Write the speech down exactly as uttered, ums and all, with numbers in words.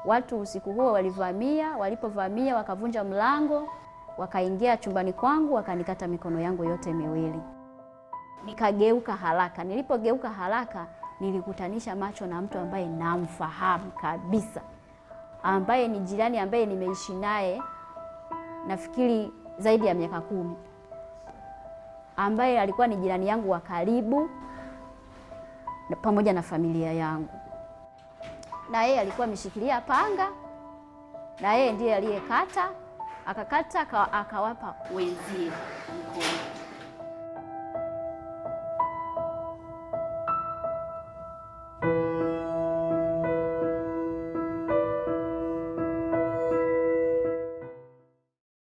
Watu usiku huo walivamia, walipovamia wakavunja mlango, wakaingia chumbani kwangu, wakanikata mikono yangu yote miwili. Nikageuka haraka. Nilipogeuka haraka, nilikutanisha macho na mtu ambaye namfahamu kabisa, ambaye ni jirani, ambaye nimeishi naye nafikiri zaidi ya miaka kumi, ambaye alikuwa ni jirani yangu wa karibu pamoja na familia yangu. Na yeye alikuwa ameshikilia panga, na yeye ndiye aliyekata, akakata akawapa wenzie mkono.